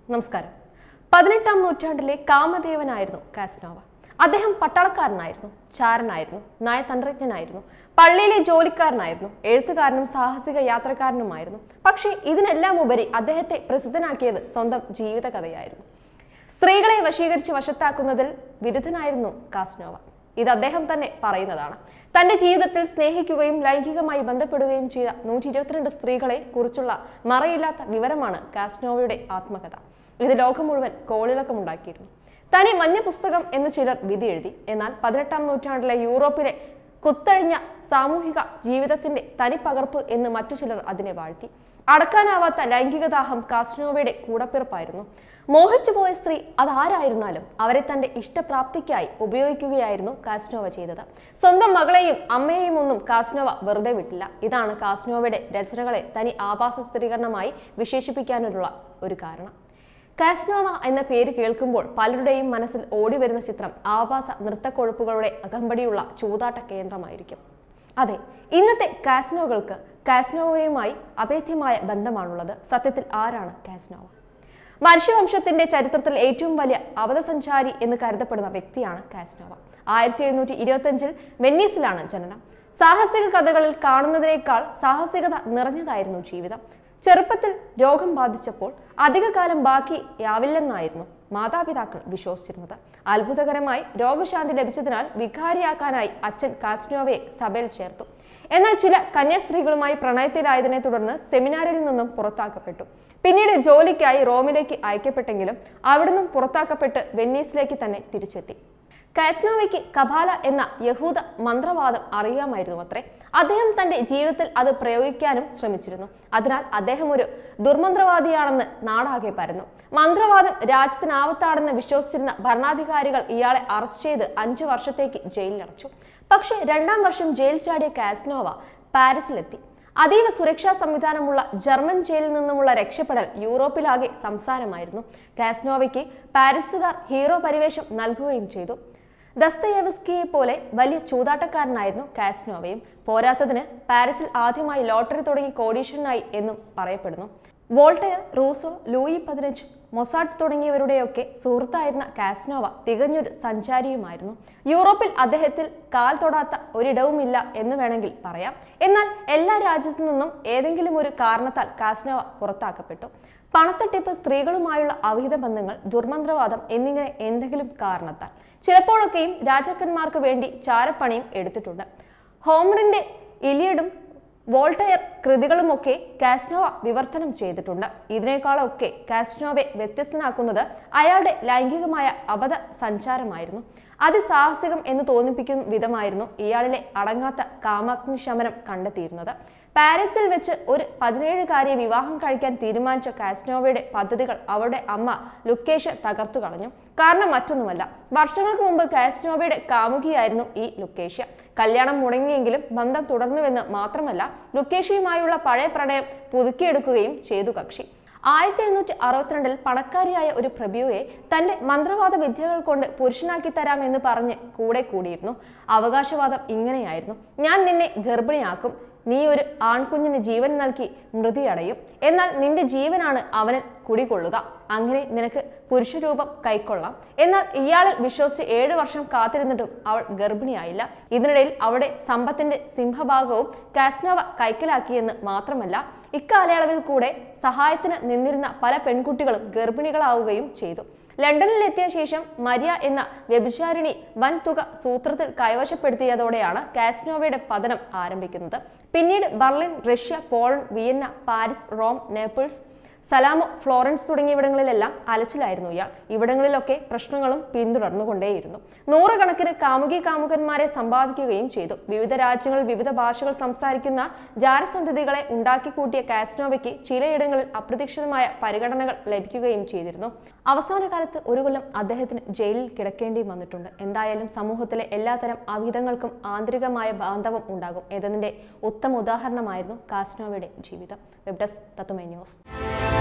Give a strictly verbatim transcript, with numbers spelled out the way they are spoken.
നമസ്കാരം. പതിനെട്ടാം നൂറ്റാണ്ടിലെ കാമദേവനായിരുന്നു കാസ്നോവ. അദ്ദേഹം പട്ടാളക്കാരനായിരുന്നു, ചാരനായിരുന്നു, നയതന്ത്രജ്ഞനായിരുന്നു, പള്ളിയിലെ ജോലിക്കാരനായിരുന്നു, എഴുത്തുകാരനും സാഹസിക യാത്രക്കാരനുമായിരുന്നു. പക്ഷേ ഇതിനെല്ലാം ഉപരി അദ്ദേഹത്തെ പ്രസിദ്ധനാക്കിയത് സ്വന്തം ജീവിതകഥയായിരുന്നു. സ്ത്രീകളെ വശീകരിച്ച് വശത്താക്കുന്നതിൽ വിരുദ്ധനായിരുന്നു കാസ്നോവ. ഇത് അദ്ദേഹം തന്നെ പറയുന്നതാണ്. തന്റെ ജീവിതത്തിൽ സ്നേഹിക്കുകയും ലൈംഗികമായി ബന്ധപ്പെടുകയും ചെയ്ത നൂറ്റി ഇരുപത്തിരണ്ട് സ്ത്രീകളെ കുറിച്ചുള്ള മറയില്ലാത്ത വിവരമാണ് കാസ്നോവയുടെ ആത്മകഥ. ഇത് ലോകം മുഴുവൻ കോളിളക്കമുണ്ടാക്കിയിരുന്നു. തനി മഞ്ഞ പുസ്തകം എന്ന് ചിലർ വിധി എഴുതി. എന്നാൽ പതിനെട്ടാം നൂറ്റാണ്ടിലെ യൂറോപ്പിലെ കുത്തഴിഞ്ഞ സാമൂഹിക ജീവിതത്തിന്റെ തനിപ്പകർപ്പ് എന്ന് മറ്റു ചിലർ അതിനെ വാഴ്ത്തി. അടക്കാനാവാത്ത ലൈംഗികദാഹം കാസ്നോവയുടെ കൂടപ്പിറപ്പായിരുന്നു. മോഹിച്ചുപോയ സ്ത്രീ അതാരായിരുന്നാലും അവരെ തന്റെ ഇഷ്ടപ്രാപ്തിക്കായി ഉപയോഗിക്കുകയായിരുന്നു കാസ്നോവ ചെയ്തത്. സ്വന്തം മകളെയും അമ്മയെയും ഒന്നും കാസ്നോവ വെറുതെ വിട്ടില്ല. ഇതാണ് കാസ്നോവയുടെ രചനകളെ തനി ആഭാസ ചിത്രീകരണമായി വിശേഷിപ്പിക്കാനുള്ള ഒരു കാരണം. കാസ്നോവ എന്ന പേര് കേൾക്കുമ്പോൾ പലരുടെയും മനസ്സിൽ ഓടിവരുന്ന ചിത്രം ആഭാസ നൃത്തക്കൊഴുപ്പുകളുടെ അകമ്പടിയുള്ള ചൂതാട്ട കേന്ദ്രമായിരിക്കും. അതെ, ഇന്നത്തെ കാസ്നോകൾക്ക് കാസ്നോവയുമായി അഭേദ്യമായ ബന്ധമാണുള്ളത്. സത്യത്തിൽ ആരാണ് കാസ്നോവ? മനുഷ്യവംശത്തിന്റെ ചരിത്രത്തിൽ ഏറ്റവും വലിയ അബദ്ധസഞ്ചാരി എന്ന് കരുതപ്പെടുന്ന വ്യക്തിയാണ് കാസ്നോവ. ആയിരത്തി എഴുന്നൂറ്റി ഇരുപത്തി അഞ്ചിൽ വെന്നീസിലാണ് ജനനം. സാഹസിക കഥകളിൽ കാണുന്നതിനേക്കാൾ സാഹസികത നിറഞ്ഞതായിരുന്നു ജീവിതം. ചെറുപ്പത്തിൽ രോഗം ബാധിച്ചപ്പോൾ അധികകാലം ബാക്കിയാവില്ലെന്നായിരുന്നു മാതാപിതാക്കൾ വിശ്വസിച്ചിരുന്നത്. അത്ഭുതകരമായി രോഗശാന്തി ലഭിച്ചതിനാൽ വികാരിയാക്കാനായി അച്ഛൻ കാസ്നോവയെ സഭയിൽ ചേർത്തു. എന്നാൽ ചില കന്യാസ്ത്രീകളുമായി പ്രണയത്തിലായതിനെ തുടർന്ന് സെമിനാരിൽ നിന്നും പുറത്താക്കപ്പെട്ടു. പിന്നീട് ജോലിക്കായി റോമിലേക്ക് അയക്കപ്പെട്ടെങ്കിലും അവിടുന്ന് പുറത്താക്കപ്പെട്ട് വെന്നീസിലേക്ക് തന്നെ തിരിച്ചെത്തി. കാസ്നോവയ്ക്ക് കബാല എന്ന യഹൂദ മന്ത്രവാദം അറിയാമായിരുന്നു അത്രേ. അദ്ദേഹം തന്റെ ജീവിതത്തിൽ അത് പ്രയോഗിക്കാനും ശ്രമിച്ചിരുന്നു. അതിനാൽ അദ്ദേഹം ഒരു ദുർമന്ത്രവാദിയാണെന്ന് നാടാകെ പരന്നു. മന്ത്രവാദം രാജ്യത്തിന് ആപത്താണെന്ന് വിശ്വസിച്ചിരുന്ന ഭരണാധികാരികൾ ഇയാളെ അറസ്റ്റ് ചെയ്ത് അഞ്ചു വർഷത്തേക്ക് ജയിലിലടച്ചു. പക്ഷേ രണ്ടാം വർഷം ജയിൽ ചാടിയ കാസ്നോവ പാരീസിലെത്തി. അതീവ സുരക്ഷാ സംവിധാനമുള്ള ജർമ്മൻ ജയിലിൽ നിന്നുമുള്ള രക്ഷപ്പെടൽ യൂറോപ്പിലാകെ സംസാരമായിരുന്നു. കാസ്നോവയ്ക്ക് പാരീസുകാർ ഹീറോ പരിവേഷം നൽകുകയും ചെയ്തു. ദസ്തയേവ്സ്കിയെ പോലെ വലിയ ചൂതാട്ടക്കാരനായിരുന്നു കാസ്നോവയും. പോരാത്തതിന് പാരീസിൽ ആദ്യമായി ലോട്ടറി തുടങ്ങി കോടീശ്വരനായി എന്നും പറയപ്പെടുന്നു. വോൾട്ടയർ, റൂസോ, ലൂയി പതിനഞ്ച്, മൊസാർട്ട് തുടങ്ങിയവരുടെയൊക്കെ സുഹൃത്തായിരുന്ന കാസ്നോവ തികഞ്ഞൊരു സഞ്ചാരിയുമായിരുന്നു. യൂറോപ്പിൽ അദ്ദേഹത്തിൽ കാൽ തൊടാത്ത ഒരിടവുമില്ല എന്ന് വേണമെങ്കിൽ പറയാം. എന്നാൽ എല്ലാ രാജ്യത്തു നിന്നും ഏതെങ്കിലും ഒരു കാരണത്താൽ കാസ്നോവ പുറത്താക്കപ്പെട്ടു. പണത്തട്ടിപ്പ്, സ്ത്രീകളുമായുള്ള അവിഹിത ബന്ധങ്ങൾ, ദുർമന്ത്രവാദം എന്നിങ്ങനെ എന്തെങ്കിലും കാരണത്താൽ. ചിലപ്പോഴൊക്കെയും രാജാക്കന്മാർക്ക് വേണ്ടി ചാരപ്പണിയും എടുത്തിട്ടുണ്ട്. ഹോമറിന്റെ ഇലിയഡും വോൾട്ടയർ കൃതികളുമൊക്കെ കാസ്നോവ വിവർത്തനം ചെയ്തിട്ടുണ്ട്. ഇതിനേക്കാളൊക്കെ കാസ്നോവയെ വ്യത്യസ്തനാക്കുന്നത് അയാളുടെ ലൈംഗികമായ അബദ്ധ സഞ്ചാരമായിരുന്നു. അതിസാഹസികം എന്ന് തോന്നിപ്പിക്കുന്ന വിധമായിരുന്നു ഇയാളിലെ അടങ്ങാത്ത കാമാഗ്നി ശമനം കണ്ടെത്തിയിരുന്നത്. പാരീസിൽ വെച്ച് ഒരു പതിനേഴുകാരിയെ വിവാഹം കഴിക്കാൻ തീരുമാനിച്ച കാസ്നോവയുടെ പദ്ധതികൾ അവരുടെ അമ്മ ലുക്കേഷ്യ തകർത്തു കളഞ്ഞു. കാരണം മറ്റൊന്നുമല്ല, വർഷങ്ങൾക്ക് മുമ്പ് കാസ്നോവയുടെ കാമുകിയായിരുന്നു ഈ ലുക്കേഷ്യ. കല്യാണം മുടങ്ങിയെങ്കിലും ബന്ധം തുടർന്നുവെന്ന് മാത്രമല്ല, ലുക്കേഷ്യയുമായുള്ള പഴയ പ്രണയം പുതുക്കിയെടുക്കുകയും ചെയ്തു കക്ഷി. ആയിരത്തി എഴുന്നൂറ്റി അറുപത്തിരണ്ടിൽ പണക്കാരിയായ ഒരു പ്രഭുയെ തന്റെ മന്ത്രവാദ വിദ്യകൾ കൊണ്ട് പുരുഷനാക്കി തരാം എന്ന് പറഞ്ഞ് കൂടെ കൂടിയിരുന്നു. അവകാശവാദം ഇങ്ങനെയായിരുന്നു: ഞാൻ നിന്നെ ഗർഭിണിയാക്കും, നീ ഒരു ആൺകുഞ്ഞിന് ജീവൻ നൽകി മൃതിയടയും, എന്നാൽ നിന്റെ ജീവനാണ് അവനിൽ കുടികൊള്ളുക, അങ്ങനെ നിനക്ക് പുരുഷരൂപം കൈക്കൊള്ളാം. എന്നാൽ ഇയാളിൽ വിശ്വസിച്ച് ഏഴു വർഷം കാത്തിരുന്നിട്ടും അവൾ ഗർഭിണിയായില്ല. ഇതിനിടയിൽ അവളുടെ സമ്പത്തിന്റെ സിംഹഭാഗവും കാസ്നോവ കൈക്കലാക്കിയെന്ന് മാത്രമല്ല, ഇക്കാലയളവിൽ കൂടെ സഹായത്തിന് നിന്നിരുന്ന പല പെൺകുട്ടികളും ഗർഭിണികളാവുകയും ചെയ്തു. ലണ്ടനിലെത്തിയ ശേഷം മരിയ എന്ന വ്യഭിചാരിണി വൻ തുക സൂത്രത്തിൽ കൈവശപ്പെടുത്തിയതോടെയാണ് കാസ്നോവയുടെ പതനം ആരംഭിക്കുന്നത്. പിന്നീട് Berlin, Russia, Poland, Vienna, Paris, Rome, Naples, സലാമോ, ഫ്ലോറൻസ് തുടങ്ങിയവിടങ്ങളിലെല്ലാം അലച്ചിലായിരുന്നു ഇയാൾ. ഇവിടങ്ങളിലൊക്കെ പ്രശ്നങ്ങളും പിന്തുടർന്നുകൊണ്ടേയിരുന്നു. നൂറുകണക്കിന് കാമുകി കാമുകന്മാരെ സമ്പാദിക്കുകയും ചെയ്തു. വിവിധ രാജ്യങ്ങളിൽ വിവിധ ഭാഷകൾ സംസാരിക്കുന്ന ജാരസന്തതികളെ ഉണ്ടാക്കിക്കൂട്ടിയ കാസ്നോവയ്ക്ക് ചിലയിടങ്ങളിൽ അപ്രതീക്ഷിതമായ പരിഗണനകൾ ലഭിക്കുകയും ചെയ്തിരുന്നു. അവസാന കാലത്ത് ഒരു കൊല്ലം അദ്ദേഹത്തിന് ജയിലിൽ കിടക്കേണ്ടിയും വന്നിട്ടുണ്ട്. എന്തായാലും സമൂഹത്തിലെ എല്ലാത്തരം അവിഹിതങ്ങൾക്കും ആന്തരികമായ ബാന്ധവം ഉണ്ടാകും എന്നതിന്റെ ഉത്തമ ഉദാഹരണമായിരുന്നു കാസ്നോവയുടെ ജീവിതം. Web desk Tatwamayi news.